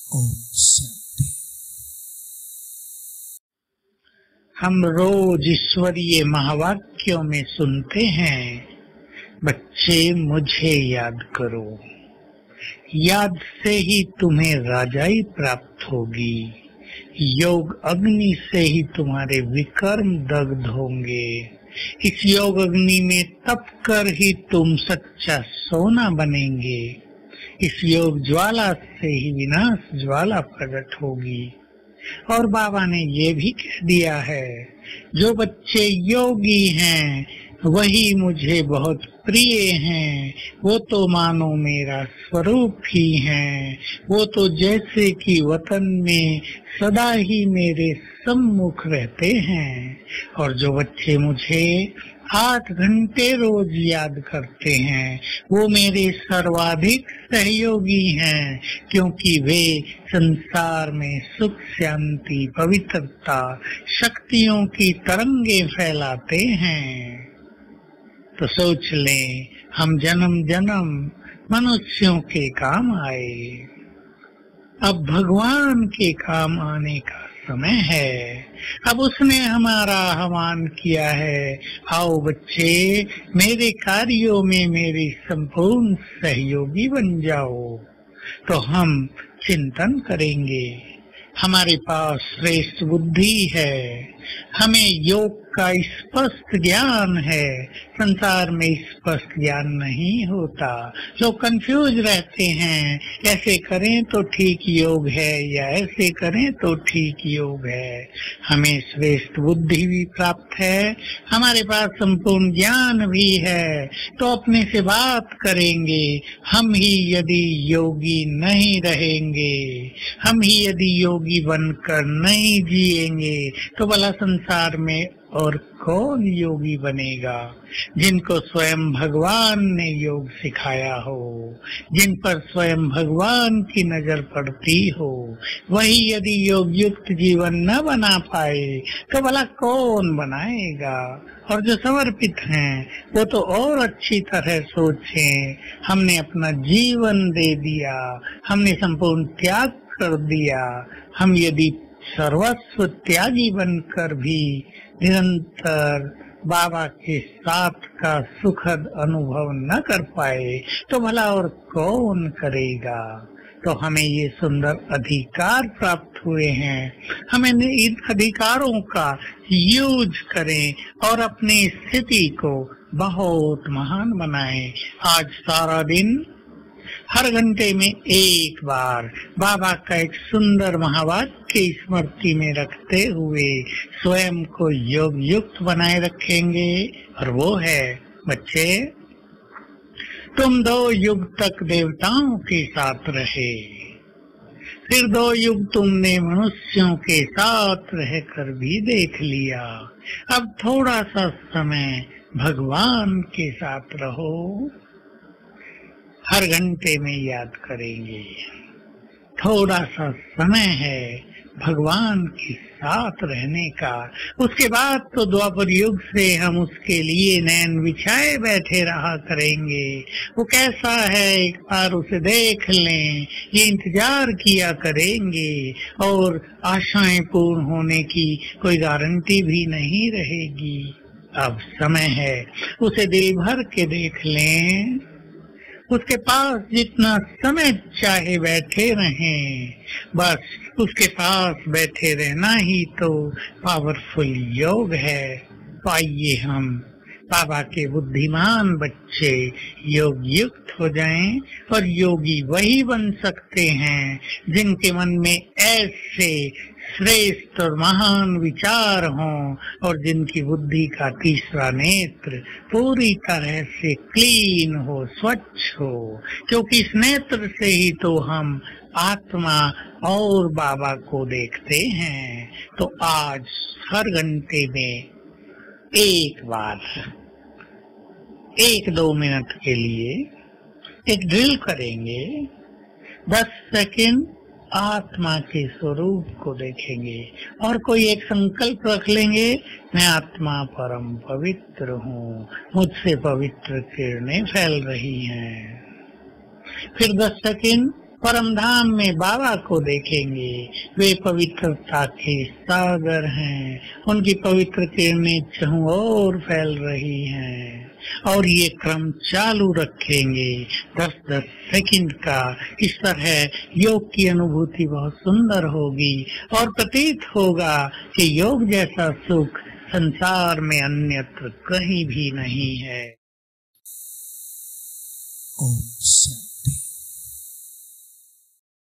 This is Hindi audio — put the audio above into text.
ओम शांति। हम रोज ईश्वरीय महावाक्यों में सुनते हैं, बच्चे मुझे याद करो, याद से ही तुम्हें राजाई प्राप्त होगी, योग अग्नि से ही तुम्हारे विकर्म दग्ध होंगे, इस योग अग्नि में तप कर ही तुम सच्चा सोना बनेंगे, इस योग ज्वाला से ही विनाश ज्वाला प्रकट होगी। और बाबा ने ये भी कह दिया है, जो बच्चे योगी हैं वही मुझे बहुत प्रिय हैं, वो तो मानो मेरा स्वरूप ही हैं, वो तो जैसे कि वतन में सदा ही मेरे सम्मुख रहते हैं। और जो बच्चे मुझे 8 घंटे रोज याद करते हैं वो मेरे सर्वाधिक सहयोगी हैं, क्योंकि वे संसार में सुख शांति पवित्रता शक्तियों की तरंगे फैलाते हैं। तो सोच लें, हम जन्म जन्म मनुष्यों के काम आए, अब भगवान के काम आने का समय है। अब उसने हमारा आह्वान किया है, आओ बच्चे मेरे कार्यों में मेरी संपूर्ण सहयोगी बन जाओ। तो हम चिंतन करेंगे, हमारे पास श्रेष्ठ बुद्धि है, हमें योग का स्पष्ट ज्ञान है, संसार में स्पष्ट ज्ञान नहीं होता। लोग कंफ्यूज रहते हैं, ऐसे करें तो ठीक योग है या ऐसे करें तो ठीक योग है। हमें श्रेष्ठ बुद्धि भी प्राप्त है, हमारे पास संपूर्ण ज्ञान भी है, तो अपने से बात करेंगे। हम ही यदि योगी नहीं रहेंगे, हम ही यदि योगी बनकर नहीं जिएंगे, तो भला संसार में और कौन योगी बनेगा। जिनको स्वयं भगवान ने योग सिखाया हो, जिन पर स्वयं भगवान की नजर पड़ती हो, वही यदि योग युक्त जीवन न बना पाए तो भला कौन बनाएगा। और जो समर्पित हैं वो तो और अच्छी तरह सोचें, हमने अपना जीवन दे दिया, हमने संपूर्ण त्याग कर दिया। हम यदि सर्वस्व त्यागी बनकर भी निरंतर बाबा के साथ का सुखद अनुभव न कर पाए तो भला और कौन करेगा। तो हमें ये सुंदर अधिकार प्राप्त हुए हैं, हमें इन अधिकारों का यूज करें और अपनी स्थिति को बहुत महान बनाएं। आज सारा दिन हर घंटे में एक बार बाबा का एक सुंदर महावाक्य स्मृति में रखते हुए स्वयं को योग युक्त बनाए रखेंगे। और वो है, बच्चे तुम 2 युग तक देवताओं के साथ रहे, फिर 2 युग तुमने मनुष्यों के साथ रहकर भी देख लिया, अब थोड़ा सा समय भगवान के साथ रहो। हर घंटे में याद करेंगे, थोड़ा सा समय है भगवान के साथ रहने का। उसके बाद तो द्वापर युग से हम उसके लिए नैन बिछाए बैठे रहा करेंगे। वो कैसा है एक बार उसे देख लें, ये इंतजार किया करेंगे, और आशाएं पूर्ण होने की कोई गारंटी भी नहीं रहेगी। अब समय है उसे दिल भर के देख लें, उसके पास जितना समय चाहे बैठे रहें, बस उसके पास बैठे रहना ही तो पावरफुल योग है। तो आइए हम बाबा के बुद्धिमान बच्चे योग युक्त हो जाएं, और योगी वही बन सकते हैं जिनके मन में ऐसे श्रेष्ठ और महान विचार हों, और जिनकी बुद्धि का तीसरा नेत्र पूरी तरह से क्लीन हो, स्वच्छ हो, क्योंकि इस नेत्र से ही तो हम आत्मा और बाबा को देखते हैं। तो आज हर घंटे में एक बार 1-2 मिनट के लिए एक ड्रिल करेंगे, 10 सेकंड आत्मा के स्वरूप को देखेंगे और कोई एक संकल्प रख लेंगे, मैं आत्मा परम पवित्र हूँ, मुझसे पवित्र किरणें फैल रही हैं। फिर 10 सेकंड परम धाम में बाबा को देखेंगे। वे पवित्रता के सागर हैं, उनकी पवित्र किरणें चहुं ओर फैल रही हैं। और ये क्रम चालू रखेंगे 10-10 सेकंड का। इस तरह योग की अनुभूति बहुत सुंदर होगी और प्रतीत होगा कि योग जैसा सुख संसार में अन्यत्र कहीं भी नहीं है। ओम शांति।